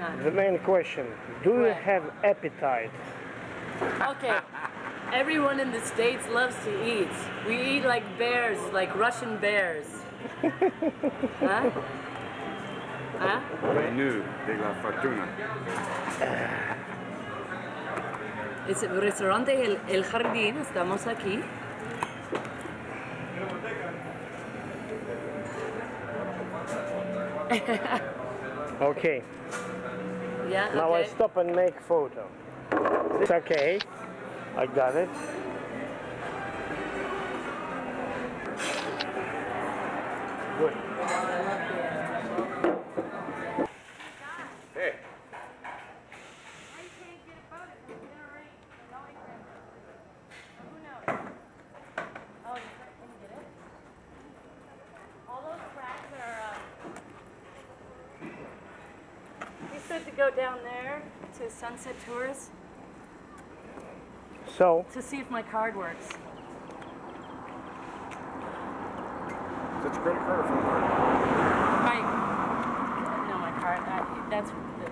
The main question, do you Right. have appetite? Okay. Everyone in the States loves to eat. We eat like bears, like Russian bears. Huh? Huh? Menú de la fortuna. Es el restaurante El Jardín, estamos aquí. Okay, Yeah, now I okay. stop and make photo. It's okay, I got it. Good. Hey. All those cracks are. You said to go down there to Sunset Tours So, to see if my card works. That's a credit card or phone card? My no, my card. That's